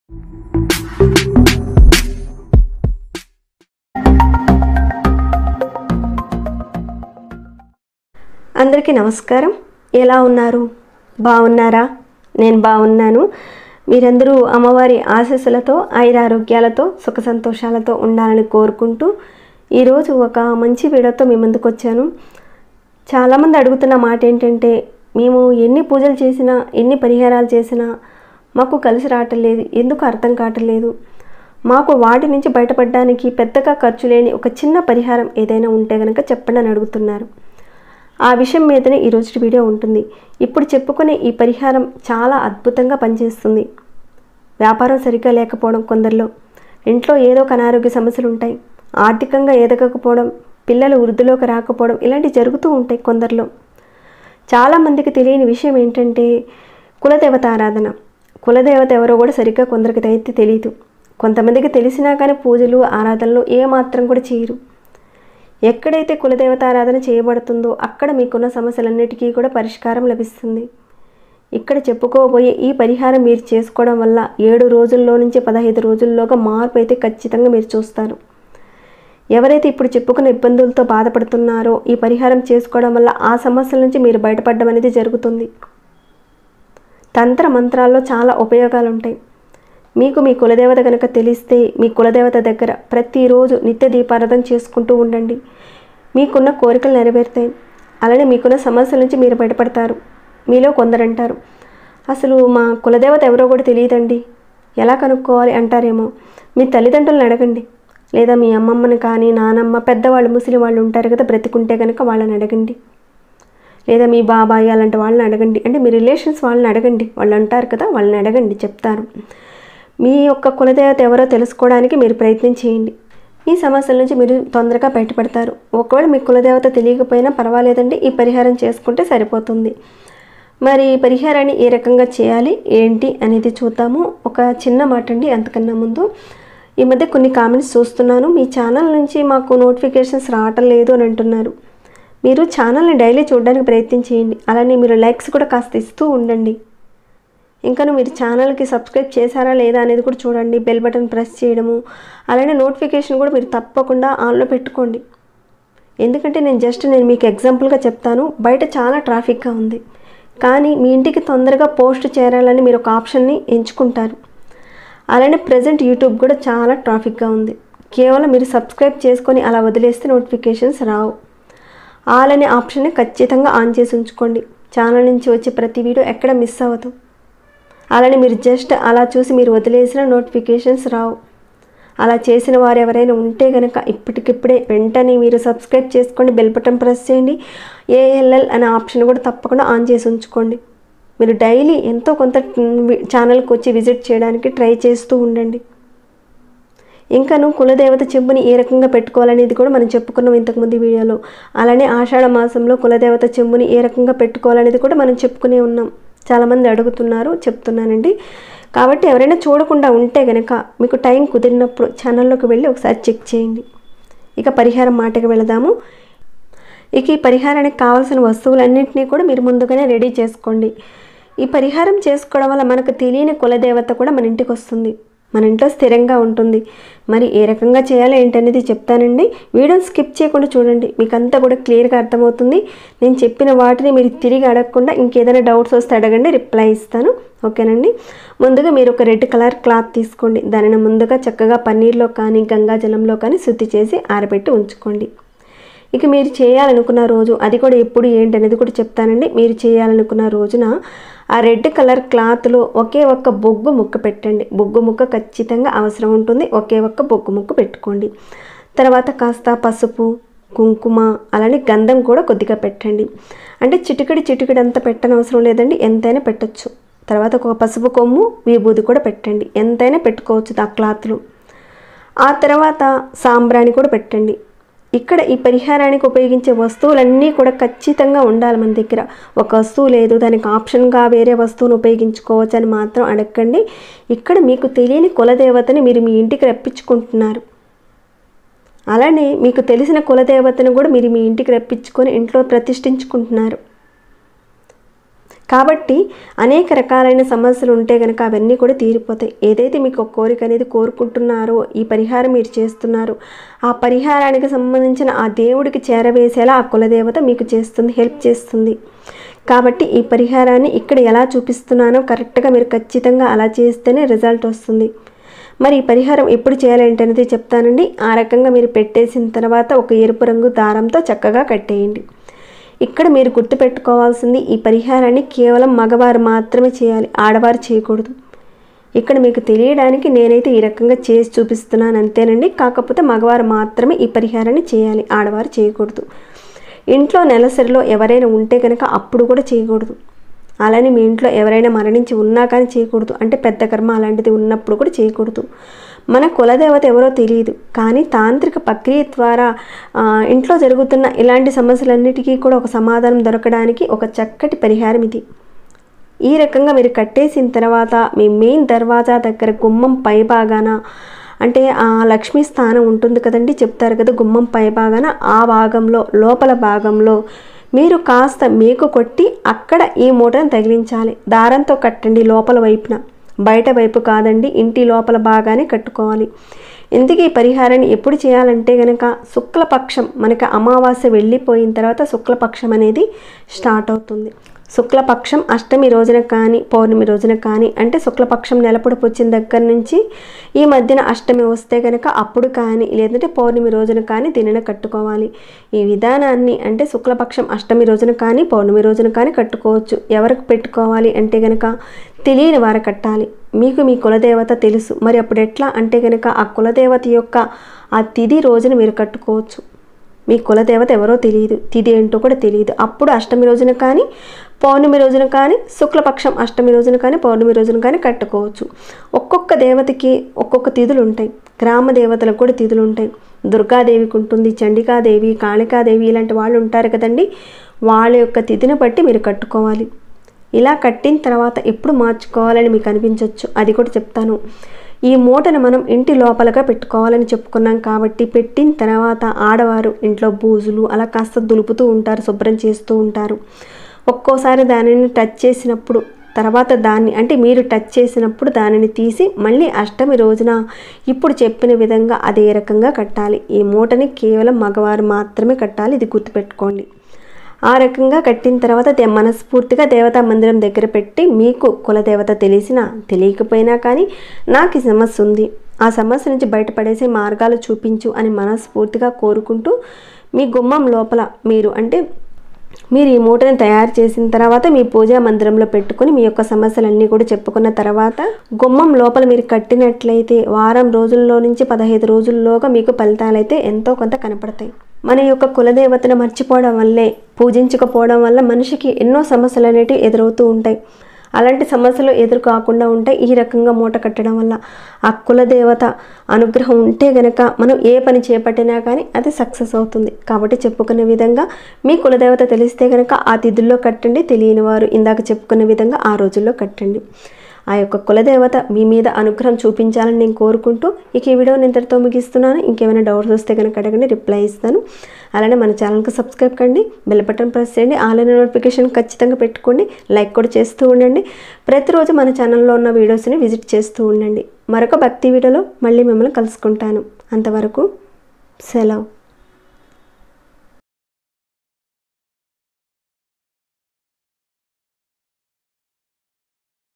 అందరికీ నమస్కారం. ఎలా ఉన్నారు? బాగున్నారా? నేను బాగున్నాను. మీరందరూ అమ్మవారి ఆశీస్సులతో ఆయురారోగ్యాలతో సుఖ సంతోషాలతో ఉండాలని కోరుకుంటూ ఈరోజు ఒక మంచి వీడియోతో మీ ముందుకు వచ్చాను. చాలామంది అడుగుతున్న మాట ఏంటంటే, మేము ఎన్ని పూజలు చేసినా ఎన్ని పరిహారాలు చేసినా మాకు కలిసి రావటం లేదు, ఎందుకు అర్థం కావటం లేదు, మాకు వాటి నుంచి బయటపడడానికి పెద్దగా ఖర్చు లేని ఒక చిన్న పరిహారం ఏదైనా ఉంటే కనుక చెప్పండి అని అడుగుతున్నారు. ఆ విషయం మీదనే ఈరోజు వీడియో ఉంటుంది. ఇప్పుడు చెప్పుకునే ఈ పరిహారం చాలా అద్భుతంగా పనిచేస్తుంది. వ్యాపారం సరిగ్గా లేకపోవడం కొందరిలో, ఇంట్లో ఏదో ఒక అనారోగ్య సమస్యలు ఉంటాయి, ఆర్థికంగా ఎదగకపోవడం, పిల్లలు వృద్ధిలోకి రాకపోవడం, ఇలాంటివి జరుగుతూ ఉంటాయి కొందరిలో. చాలామందికి తెలియని విషయం ఏంటంటే కులదేవత ఆరాధన. కులదేవత ఎవరో కూడా సరిగ్గా కొందరికి అయితే తెలియదు. కొంతమందికి తెలిసినా కానీ పూజలు ఆరాధనలు ఏమాత్రం కూడా చేయరు. ఎక్కడైతే కులదేవత ఆరాధన చేయబడుతుందో అక్కడ మీకున్న సమస్యలన్నిటికీ కూడా పరిష్కారం లభిస్తుంది. ఇక్కడ చెప్పుకోబోయే ఈ పరిహారం మీరు చేసుకోవడం వల్ల 7 రోజుల్లో నుంచి 15 రోజుల్లోగా మార్పు అయితే ఖచ్చితంగా మీరు చూస్తారు. ఎవరైతే ఇప్పుడు చెప్పుకున్న ఇబ్బందులతో బాధపడుతున్నారో ఈ పరిహారం చేసుకోవడం వల్ల ఆ సమస్యల నుంచి మీరు బయటపడడం అనేది జరుగుతుంది. తంత్ర మంత్రాల్లో చాలా ఉపయోగాలు ఉంటాయి. మీకు మీ కులదేవత కనుక తెలిస్తే మీ కులదేవత దగ్గర ప్రతిరోజు నిత్య దీపారాధన చేసుకుంటూ ఉండండి. మీకున్న కోరికలు నెరవేరుతాయి. అలానే మీకున్న సమస్యల నుంచి మీరు బయటపడతారు. మీలో కొందరు అంటారు, అసలు మా కులదేవత ఎవరో కూడా తెలియదండి, ఎలా కనుక్కోవాలి అంటారేమో. మీ తల్లిదండ్రులను అడగండి, లేదా మీ అమ్మమ్మని కానీ నానమ్మ పెద్దవాళ్ళు ముసలి వాళ్ళు ఉంటారు కదా, బ్రతికుంటే కనుక వాళ్ళని అడగండి, లేదా మీ బాబాయ్ అలాంటి వాళ్ళని అడగండి. అంటే మీ రిలేషన్స్ వాళ్ళని అడగండి, వాళ్ళు అంటారు కదా, వాళ్ళని అడగండి, చెప్తారు. మీ యొక్క కులదేవత ఎవరో తెలుసుకోవడానికి మీరు ప్రయత్నం చేయండి. ఈ సమస్యల నుంచి మీరు తొందరగా బయటపడతారు. ఒకవేళ మీ కులదేవత తెలియకపోయినా పర్వాలేదండి, ఈ పరిహారం చేసుకుంటే సరిపోతుంది. మరి ఈ పరిహారాన్ని ఏ రకంగా చేయాలి ఏంటి అనేది చూద్దాము. ఒక చిన్న మాట అండి, అంతకన్నా ముందు ఈ మధ్య కొన్ని కామెంట్స్ చూస్తున్నాను, మీ ఛానల్ నుంచి మాకు నోటిఫికేషన్స్ రావటం లేదు అని అంటున్నారు. మీరు ఛానల్ని డైలీ చూడడానికి ప్రయత్నం చేయండి. అలానే మీరు లైక్స్ కూడా కాస్త ఇస్తూ ఉండండి. ఇంకా మీరు ఛానల్కి సబ్స్క్రైబ్ చేశారా లేదా అనేది కూడా చూడండి. బెల్ బటన్ ప్రెస్ చేయడము, అలానే నోటిఫికేషన్ కూడా మీరు తప్పకుండా ఆన్లో పెట్టుకోండి. ఎందుకంటే నేను మీకు ఎగ్జాంపుల్గా చెప్తాను. బయట చాలా ట్రాఫిక్గా ఉంది, కానీ మీ ఇంటికి తొందరగా పోస్ట్ చేరాలని మీరు ఒక ఆప్షన్ని ఎంచుకుంటారు. అలానే ప్రజెంట్ యూట్యూబ్ కూడా చాలా ట్రాఫిక్గా ఉంది. కేవలం మీరు సబ్స్క్రైబ్ చేసుకొని అలా వదిలేస్తే నోటిఫికేషన్స్ రావు. ఆల్ అనే ఆప్షన్ని ఖచ్చితంగా ఆన్ చేసి ఉంచుకోండి. ఛానల్ నుంచి వచ్చే ప్రతి వీడియో ఎక్కడ మిస్ అవ్వదు. అలానే మీరు జస్ట్ అలా చూసి మీరు వదిలేసిన నోటిఫికేషన్స్ రావు. అలా చేసిన వారు ఎవరైనా ఉంటే కనుక ఇప్పటికిప్పుడే వెంటనే మీరు సబ్స్క్రైబ్ చేసుకోండి, బెల్ బటన్ ప్రెస్ చేయండి. ఏఎల్ఎల్ అనే ఆప్షన్ కూడా తప్పకుండా ఆన్ చేసి ఉంచుకోండి. మీరు డైలీ ఎంతో కొంత ఛానల్కి వచ్చి విజిట్ చేయడానికి ట్రై చేస్తూ ఉండండి. ఇంకాను కులదేవత చెంబుని ఏ రకంగా పెట్టుకోవాలనేది కూడా మనం చెప్పుకున్నాం ఇంతకుముందు వీడియోలో. అలానే ఆషాఢ మాసంలో కులదేవత చెంబుని ఏ రకంగా పెట్టుకోవాలనేది కూడా మనం చెప్పుకునే ఉన్నాం. చాలామంది అడుగుతున్నారు, చెప్తున్నానండి. కాబట్టి ఎవరైనా చూడకుండా ఉంటే కనుక మీకు టైం కుదిరినప్పుడు ఛానల్లోకి వెళ్ళి ఒకసారి చెక్ చేయండి. ఇక పరిహారం మాటకి వెళదాము. ఇక ఈ పరిహారానికి కావాల్సిన వస్తువులన్నింటినీ కూడా మీరు ముందుగానే రెడీ చేసుకోండి. ఈ పరిహారం చేసుకోవడం వల్ల మనకు తెలియని కులదేవత కూడా మన ఇంటికి వస్తుంది, మన ఇంట్లో స్థిరంగా ఉంటుంది. మరి ఏ రకంగా చేయాలో ఏంటనేది చెప్తానండి. వీడియోని స్కిప్ చేయకుండా చూడండి, మీకు అంతా కూడా క్లియర్గా అర్థమవుతుంది. నేను చెప్పిన వాటిని మీరు తిరిగి అడగకుండా ఇంకేదైనా డౌట్స్ వస్తే అడగండి, రిప్లై ఇస్తాను. ఓకేనండి. ముందుగా మీరు ఒక రెడ్ కలర్ క్లాత్ తీసుకోండి. దానిని ముందుగా చక్కగా పన్నీర్లో కానీ గంగాజలంలో కానీ శుద్ధి చేసి ఆరబెట్టి ఉంచుకోండి. ఇక మీరు చేయాలనుకున్న రోజు, అది కూడా ఎప్పుడు ఏంటనేది కూడా చెప్తానండి. మీరు చేయాలనుకున్న రోజున ఆ రెడ్ కలర్ క్లాత్లో ఒకే ఒక్క బొగ్గు ముక్క పెట్టండి. బొగ్గు ముక్క ఖచ్చితంగా అవసరం ఉంటుంది. ఒకే ఒక్క బొగ్గు ముక్క పెట్టుకోండి. తర్వాత కాస్త పసుపు, కుంకుమ, అలానే గంధం కూడా కొద్దిగా పెట్టండి. అంటే చిటికెడు అంతా పెట్టనవసరం లేదండి, ఎంతైనా పెట్టచ్చు. తర్వాత ఒక పసుపు కొమ్ము, విభూది కూడా పెట్టండి. ఎంతైనా పెట్టుకోవచ్చు ఆ క్లాత్లో. ఆ తర్వాత సాంబ్రాణి కూడా పెట్టండి. ఇక్కడ ఈ పరిహారానికి ఉపయోగించే వస్తువులన్నీ కూడా ఖచ్చితంగా ఉండాలి మన దగ్గర. ఒక వస్తువు లేదు, దానికి ఆప్షన్గా వేరే వస్తువును ఉపయోగించుకోవచ్చు అని మాత్రం అడగండి. ఇక్కడ మీకు తెలియని కులదేవతని మీరు మీ ఇంటికి రప్పించుకుంటున్నారు. అలానే మీకు తెలిసిన కులదేవతను కూడా మీరు మీ ఇంటికి రప్పించుకొని ఇంట్లో ప్రతిష్ఠించుకుంటున్నారు. కాబట్టి అనేక రకాలైన సమస్యలు ఉంటే కనుక అవన్నీ కూడా తీరిపోతాయి. ఏదైతే మీకు ఒక కోరిక అనేది కోరుకుంటున్నారో, ఈ పరిహారం మీరు చేస్తున్నారు, ఆ పరిహారానికి సంబంధించిన ఆ దేవుడికి చేరవేసేలా ఆ కులదేవత మీకు చేస్తుంది, హెల్ప్ చేస్తుంది. కాబట్టి ఈ పరిహారాన్ని ఇక్కడ ఎలా చూపిస్తున్నానో కరెక్ట్గా మీరు ఖచ్చితంగా అలా చేస్తేనే రిజల్ట్ వస్తుంది. మరి ఈ పరిహారం ఎప్పుడు చేయాలంటే చెప్తానండి. ఆ రకంగా మీరు పెట్టేసిన తర్వాత ఒక ఎరుపు రంగు దారంతో చక్కగా కట్టేయండి. ఇక్కడ మీరు గుర్తుపెట్టుకోవాల్సింది, ఈ పరిహారాన్ని కేవలం మగవారు మాత్రమే చేయాలి, ఆడవారు చేయకూడదు. ఇక్కడ మీకు తెలియడానికి నేనైతే ఈ రకంగా చేసి చూపిస్తున్నాను అంతేనండి. కాకపోతే మగవారు మాత్రమే ఈ పరిహారాన్ని చేయాలి, ఆడవారు చేయకూడదు. ఇంట్లో నెలసరిలో ఎవరైనా ఉంటే కనుక అప్పుడు కూడా చేయకూడదు. అలానే మీ ఇంట్లో ఎవరైనా మరణించి ఉన్నా కానీ చేయకూడదు. అంటే పెద్ద కర్మ అలాంటిది ఉన్నప్పుడు కూడా చేయకూడదు. మన కులదేవత ఎవరో తెలియదు, కానీ తాంత్రిక ప్రక్రియ ద్వారా ఇంట్లో జరుగుతున్న ఇలాంటి సమస్యలన్నిటికీ కూడా ఒక సమాధానం దొరకడానికి ఒక చక్కటి పరిహారం ఇది. ఈ రకంగా మీరు కట్టేసిన తర్వాత మీ మెయిన్ దర్వాజా దగ్గర గుమ్మం పై భాగాన, అంటే ఆ లక్ష్మీ స్థానం ఉంటుంది కదండి, చెప్తారు కదా గుమ్మం పై భాగాన, ఆ భాగంలో లోపల భాగంలో మీరు కాస్త మేకు కొట్టి అక్కడ ఈ మూటను తగిలించాలి. దారంతో కట్టండి, లోపల వైపున, బయట వైపు కాదండి, ఇంటి లోపల బాగానే కట్టుకోవాలి. ఇందుకే ఈ పరిహారాన్ని ఎప్పుడు చేయాలంటే కనుక శుక్లపక్షం, మనకి అమావాస్య వెళ్ళిపోయిన తర్వాత శుక్లపక్షం అనేది స్టార్ట్ అవుతుంది. శుక్లపక్షం అష్టమి రోజున కానీ పౌర్ణమి రోజున కానీ, అంటే శుక్లపక్షం నెలపొడుపు వచ్చిన దగ్గర నుంచి ఈ మధ్యన అష్టమి వస్తే కనుక అప్పుడు కానీ, లేదంటే పౌర్ణమి రోజున కానీ దీనిని కట్టుకోవాలి. ఈ విధానాన్ని అంటే శుక్లపక్షం అష్టమి రోజున కానీ పౌర్ణమి రోజున కానీ కట్టుకోవచ్చు. ఎవరికి పెట్టుకోవాలి అంటే కనుక తెలియని వారు కట్టాలి. మీకు మీ కులదేవత తెలుసు, మరి అప్పుడు ఎట్లా అంటే కనుక ఆ కులదేవత యొక్క ఆ తిథి రోజున మీరు కట్టుకోవచ్చు. మీ కులదేవత ఎవరో తెలియదు, తిథి ఏంటో కూడా తెలియదు, అప్పుడు అష్టమి రోజున కానీ పౌర్ణమి రోజున కానీ, శుక్లపక్షం అష్టమి రోజున కానీ పౌర్ణమి రోజున కానీ కట్టుకోవచ్చు. ఒక్కొక్క దేవతకి ఒక్కొక్క తిథులు ఉంటాయి. గ్రామ దేవతలకు కూడా తిథులు ఉంటాయి. దుర్గాదేవికి ఉంటుంది, చండికాదేవి, కాళికాదేవి ఇలాంటి వాళ్ళు ఉంటారు కదండి. వాళ్ళ యొక్క తిథిని బట్టి మీరు కట్టుకోవాలి. ఇలా కట్టిన తర్వాత ఎప్పుడు మార్చుకోవాలని మీకు అనిపించవచ్చు, అది కూడా చెప్తాను. ఈ మూటను మనం ఇంటి లోపలగా పెట్టుకోవాలని చెప్పుకున్నాం కాబట్టి పెట్టిన తర్వాత ఆడవారు ఇంట్లో బూజులు అలా కాస్త దులుపుతూ ఉంటారు, శుభ్రం చేస్తూ ఉంటారు. ఒక్కోసారి దానిని టచ్ చేసినప్పుడు తర్వాత దాన్ని, అంటే మీరు టచ్ చేసినప్పుడు దానిని తీసి మళ్ళీ అష్టమి రోజున ఇప్పుడు చెప్పిన విధంగా అదే రకంగా కట్టాలి. ఈ మూటని కేవలం మగవారు మాత్రమే కట్టాలి, ఇది గుర్తుపెట్టుకోండి. ఆ రకంగా కట్టిన తర్వాత మనస్ఫూర్తిగా దేవతా మందిరం దగ్గర పెట్టి, మీకు కులదేవత తెలిసినా తెలియకపోయినా కానీ నాకు ఈ సమస్య ఉంది, ఆ సమస్య నుంచి బయటపడేసే మార్గాలు చూపించు అని మనస్ఫూర్తిగా కోరుకుంటూ మీ గుమ్మం లోపల మీరు ఈ మూటని తయారు చేసిన తర్వాత మీ పూజా మందిరంలో పెట్టుకుని మీ యొక్క సమస్యలన్నీ కూడా చెప్పుకున్న తర్వాత గుమ్మం లోపల మీరు కట్టినట్లయితే వారం రోజుల్లో నుంచి 15 రోజుల్లోగా మీకు ఫలితాలు అయితే ఎంతో కొంత కనపడతాయి. మన యొక్క కులదేవతను మర్చిపోవడం వల్లే, పూజించకపోవడం వల్ల మనిషికి ఎన్నో సమస్యలు అనేటివి ఎదురవుతూ ఉంటాయి. అలాంటి సమస్యలు ఎదురు కాకుండా ఉంటాయి ఈ రకంగా మూట కట్టడం వల్ల. ఆ కులదేవత అనుగ్రహం ఉంటే గనక మనం ఏ పని చేపట్టినా కానీ అది సక్సెస్ అవుతుంది. కాబట్టి చెప్పుకునే విధంగా మీ కులదేవత తెలిస్తే కనుక ఆ తిథుల్లో కట్టండి, తెలియని వారు ఇందాక చెప్పుకున్న విధంగా ఆ రోజుల్లో కట్టండి. ఆ యొక్క కులదేవత మీ మీద అనుగ్రహం చూపించాలని నేను కోరుకుంటూ ఇక ఈ వీడియోని ఇంతటితో ముగిస్తున్నాను. ఇంకేమైనా డౌట్స్ వస్తే కనుక అడగండి, రిప్లై ఇస్తాను. అలానే మన ఛానల్కి సబ్స్క్రైబ్ కండి, బెల్ బటన్ ప్రెస్ చేయండి, ఆల్ ఇన్ నోటిఫికేషన్ ఖచ్చితంగా పెట్టుకోండి, లైక్ కూడా చేస్తూ ఉండండి. ప్రతిరోజు మన ఛానల్లో ఉన్న వీడియోస్ని విజిట్ చేస్తూ ఉండండి. మరొక భక్తి వీడియోలో మళ్ళీ మిమ్మల్ని కలుసుకుంటాను. అంతవరకు సెలవు.